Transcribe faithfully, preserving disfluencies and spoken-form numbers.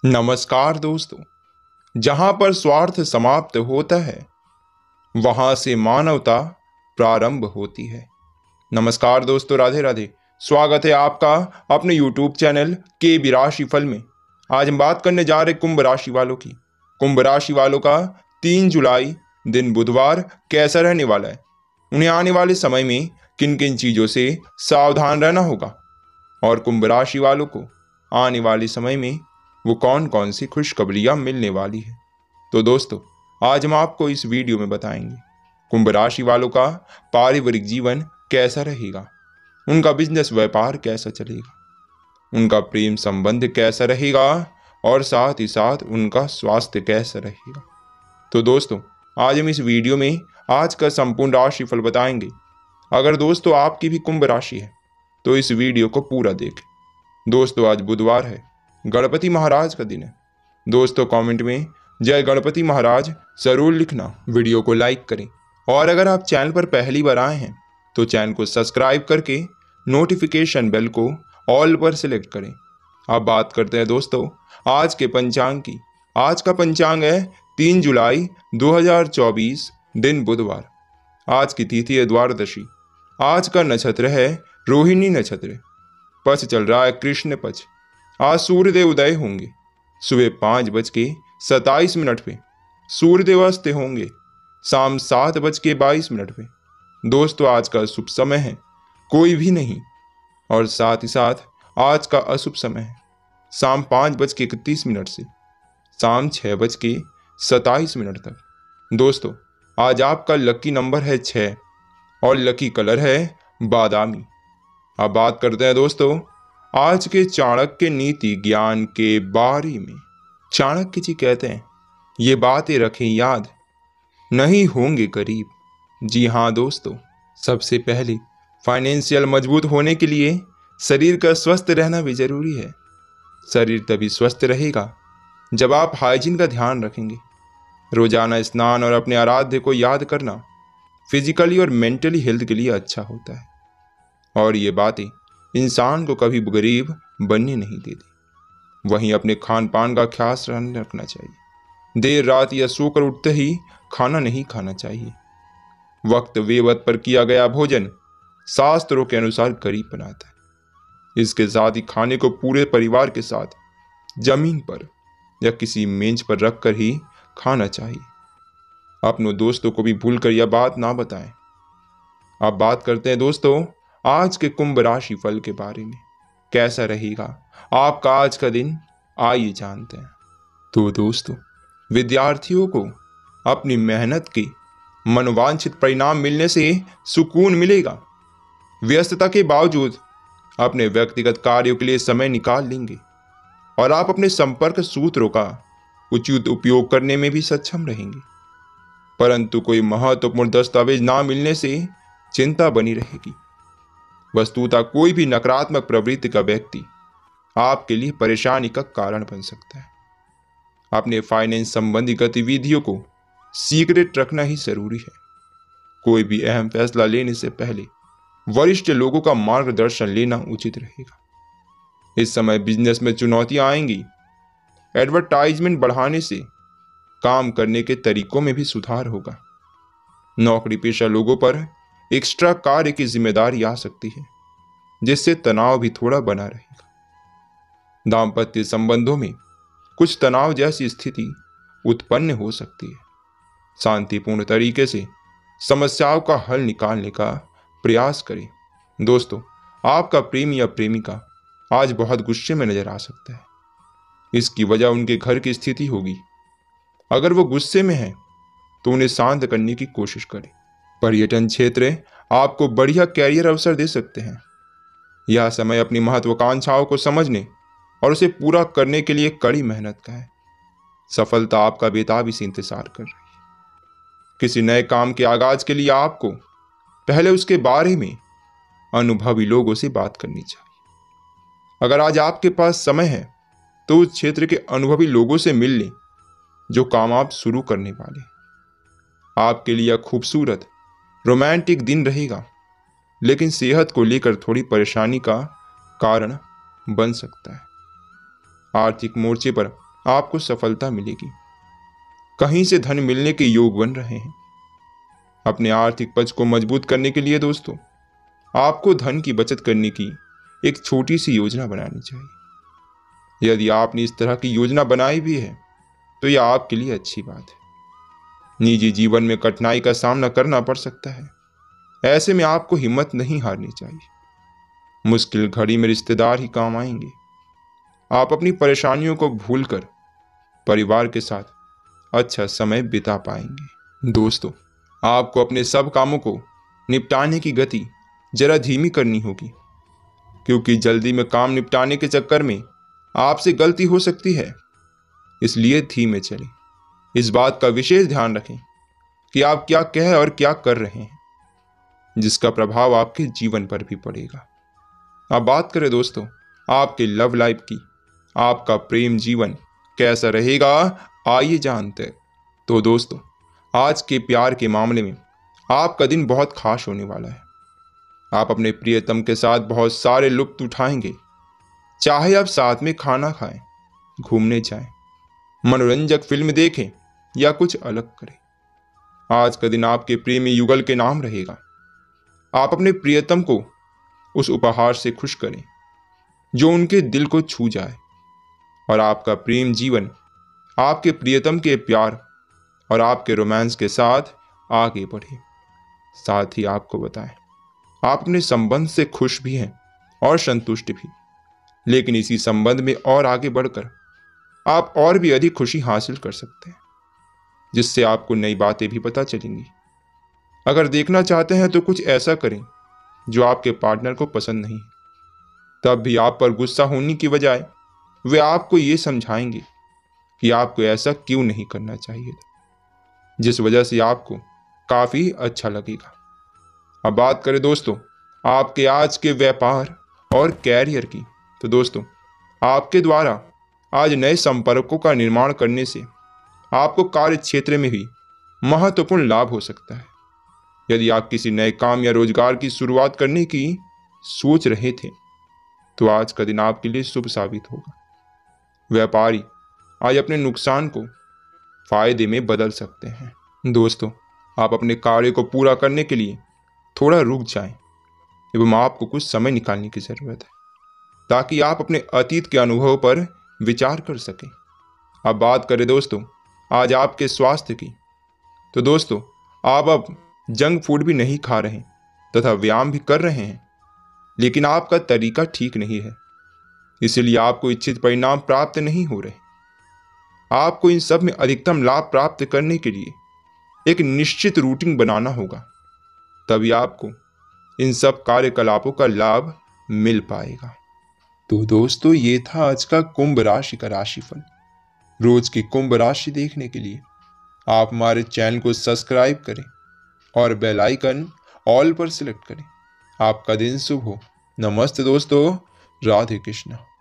नमस्कार दोस्तों। जहां पर स्वार्थ समाप्त होता है वहां से मानवता प्रारंभ होती है। नमस्कार दोस्तों, राधे राधे। स्वागत है आपका अपने यूट्यूब चैनल के बी राशिफल में। आज हम बात करने जा रहे कुंभ राशि वालों की। कुंभ राशि वालों का तीन जुलाई दिन बुधवार कैसा रहने वाला है, उन्हें आने वाले समय में किन किन चीज़ों से सावधान रहना होगा और कुंभ राशि वालों को आने वाले समय में वो कौन कौन सी खुशखबरियां मिलने वाली है। तो दोस्तों, आज हम आपको इस वीडियो में बताएंगे कुंभ राशि वालों का पारिवारिक जीवन कैसा रहेगा, उनका बिजनेस व्यापार कैसा चलेगा, उनका प्रेम संबंध कैसा रहेगा और साथ ही साथ उनका स्वास्थ्य कैसा रहेगा। तो दोस्तों, आज हम इस वीडियो में आज का संपूर्ण राशिफल बताएंगे। अगर दोस्तों आपकी भी कुंभ राशि है तो इस वीडियो को पूरा देखें। दोस्तों, आज बुधवार है, गणपति महाराज का दिन है। दोस्तों, कमेंट में जय गणपति महाराज जरूर लिखना, वीडियो को लाइक करें और अगर आप चैनल पर पहली बार आए हैं तो चैनल को सब्सक्राइब करके नोटिफिकेशन बेल को ऑल पर सिलेक्ट करें। अब बात करते हैं दोस्तों आज के पंचांग की। आज का पंचांग है तीन जुलाई दो हज़ार चौबीस, दिन बुधवार। आज की तिथि है द्वादशी। आज का नक्षत्र है रोहिणी नक्षत्र। पक्ष चल रहा है कृष्ण पक्ष। आज सूर्यदेव उदय होंगे सुबह पाँच बज के सत्ताईस मिनट पे। सूर्यदेव अस्त होंगे शाम सात बज के बाईस मिनट पे। दोस्तों, आज का शुभ समय है कोई भी नहीं और साथ ही साथ आज का अशुभ समय है शाम पाँच बज के इकतीस मिनट से शाम छः बज के सत्ताईस मिनट तक। दोस्तों, आज आपका लकी नंबर है छः और लकी कलर है बादामी। अब बात करते हैं दोस्तों आज के चाणक्य नीति ज्ञान के बारे में। चाणक्य जी कहते हैं, ये बातें रखें याद, नहीं होंगे गरीब। जी हाँ दोस्तों, सबसे पहले फाइनेंशियल मजबूत होने के लिए शरीर का स्वस्थ रहना भी जरूरी है। शरीर तभी स्वस्थ रहेगा जब आप हाइजीन का ध्यान रखेंगे। रोजाना स्नान और अपने आराध्य को याद करना फिजिकली और मेंटली हेल्थ के लिए अच्छा होता है और ये बातें इंसान को कभी गरीब बनने नहीं देती। वहीं अपने खान पान का ख्यास रखना चाहिए। देर रात या सोकर उठते ही खाना नहीं खाना चाहिए। वक्त वेवत पर किया गया भोजन शास्त्रों के अनुसार गरीब बनाता है। इसके साथ ही खाने को पूरे परिवार के साथ जमीन पर या किसी मेज पर रखकर ही खाना चाहिए। अपनों दोस्तों को भी भूलकर यह बात ना बताएं। अब बात करते हैं दोस्तों आज के कुंभ राशि फल के बारे में। कैसा रहेगा आपका आज का दिन, आइए जानते हैं। तो दोस्तों, विद्यार्थियों को अपनी मेहनत के मनोवांछित परिणाम मिलने से सुकून मिलेगा। व्यस्तता के बावजूद अपने व्यक्तिगत कार्यों के लिए समय निकाल लेंगे और आप अपने संपर्क सूत्रों का उचित उपयोग करने में भी सक्षम रहेंगे। परंतु कोई महत्वपूर्ण दस्तावेज ना मिलने से चिंता बनी रहेगी। वस्तुतः कोई भी नकारात्मक प्रवृत्ति का व्यक्ति आपके लिए परेशानी का कारण बन सकता है। अपने फाइनेंस संबंधी गतिविधियों को सीक्रेट रखना ही जरूरी है। कोई भी अहम फैसला लेने से पहले वरिष्ठ लोगों का मार्गदर्शन लेना उचित रहेगा। इस समय बिजनेस में चुनौतियां आएंगी। एडवर्टाइजमेंट बढ़ाने से काम करने के तरीकों में भी सुधार होगा। नौकरी पेशा लोगों पर एक्स्ट्रा कार्य की जिम्मेदारी आ सकती है जिससे तनाव भी थोड़ा बना रहेगा। दाम्पत्य संबंधों में कुछ तनाव जैसी स्थिति उत्पन्न हो सकती है। शांतिपूर्ण तरीके से समस्याओं का हल निकालने का प्रयास करें। दोस्तों, आपका प्रेमी या प्रेमिका आज बहुत गुस्से में नजर आ सकता है। इसकी वजह उनके घर की स्थिति होगी। अगर वो गुस्से में है तो उन्हें शांत करने की कोशिश करें। पर्यटन क्षेत्र आपको बढ़िया कैरियर अवसर दे सकते हैं। यह समय अपनी महत्वाकांक्षाओं को समझने और उसे पूरा करने के लिए कड़ी मेहनत का है। सफलता आपका बेताबी से इंतजार कर रही है। किसी नए काम के आगाज के लिए आपको पहले उसके बारे में अनुभवी लोगों से बात करनी चाहिए। अगर आज आपके पास समय है तो उस क्षेत्र के अनुभवी लोगों से मिल लें जो काम आप शुरू करने वाले। आपके लिए खूबसूरत रोमांटिक दिन रहेगा, लेकिन सेहत को लेकर थोड़ी परेशानी का कारण बन सकता है। आर्थिक मोर्चे पर आपको सफलता मिलेगी। कहीं से धन मिलने के योग बन रहे हैं। अपने आर्थिक पक्ष को मजबूत करने के लिए दोस्तों आपको धन की बचत करने की एक छोटी सी योजना बनानी चाहिए। यदि आपने इस तरह की योजना बनाई भी है तो यह आपके लिए अच्छी बात है। निजी जीवन में कठिनाई का सामना करना पड़ सकता है, ऐसे में आपको हिम्मत नहीं हारनी चाहिए। मुश्किल घड़ी में रिश्तेदार ही काम आएंगे। आप अपनी परेशानियों को भूलकर परिवार के साथ अच्छा समय बिता पाएंगे। दोस्तों आपको अपने सब कामों को निपटाने की गति जरा धीमी करनी होगी, क्योंकि जल्दी में काम निपटाने के चक्कर में आपसे गलती हो सकती है। इसलिए धीमे चलें। इस बात का विशेष ध्यान रखें कि आप क्या कह और क्या कर रहे हैं, जिसका प्रभाव आपके जीवन पर भी पड़ेगा। अब बात करें दोस्तों आपके लव लाइफ की। आपका प्रेम जीवन कैसा रहेगा, आइए जानते हैं। तो दोस्तों आज के प्यार के मामले में आपका दिन बहुत खास होने वाला है। आप अपने प्रियतम के साथ बहुत सारे लुत्फ उठाएंगे। चाहे आप साथ में खाना खाएं, घूमने जाएं, मनोरंजक फिल्म देखें या कुछ अलग करें। आज का दिन आपके प्रेमी युगल के नाम रहेगा। आप अपने प्रियतम को उस उपहार से खुश करें जो उनके दिल को छू जाए, और आपका प्रेम जीवन आपके प्रियतम के प्यार और आपके रोमांस के साथ आगे बढ़े। साथ ही आपको बताएं आप अपने संबंध से खुश भी हैं और संतुष्ट भी, लेकिन इसी संबंध में और आगे बढ़कर आप और भी अधिक खुशी हासिल कर सकते हैं, जिससे आपको नई बातें भी पता चलेंगी। अगर देखना चाहते हैं तो कुछ ऐसा करें जो आपके पार्टनर को पसंद नहीं है, तब भी आप पर गुस्सा होने की बजाय वे आपको ये समझाएंगे कि आपको ऐसा क्यों नहीं करना चाहिए, जिस वजह से आपको काफ़ी अच्छा लगेगा। अब बात करें दोस्तों आपके आज के व्यापार और कैरियर की। तो दोस्तों आपके द्वारा आज नए संपर्कों का निर्माण करने से आपको कार्य क्षेत्र में भी महत्वपूर्ण लाभ हो सकता है। यदि आप किसी नए काम या रोजगार की शुरुआत करने की सोच रहे थे तो आज का दिन आपके लिए शुभ साबित होगा। व्यापारी आज अपने नुकसान को फायदे में बदल सकते हैं। दोस्तों आप अपने कार्य को पूरा करने के लिए थोड़ा रुक जाएं एवं आपको कुछ समय निकालने की ज़रूरत है, ताकि आप अपने अतीत के अनुभव पर विचार कर सकें। अब बात करें दोस्तों आज आपके स्वास्थ्य की। तो दोस्तों आप अब जंक फूड भी नहीं खा रहे तथा व्यायाम भी कर रहे हैं, लेकिन आपका तरीका ठीक नहीं है, इसलिए आपको इच्छित परिणाम प्राप्त नहीं हो रहे। आपको इन सब में अधिकतम लाभ प्राप्त करने के लिए एक निश्चित रूटीन बनाना होगा, तभी आपको इन सब कार्यकलापों का लाभ मिल पाएगा। तो दोस्तों ये था आज का कुंभ राशि का राशिफल। रोज की कुंभ राशि देखने के लिए आप हमारे चैनल को सब्सक्राइब करें और बेल आइकन ऑल पर सिलेक्ट करें। आपका दिन शुभ हो। नमस्ते दोस्तों, राधे कृष्णा।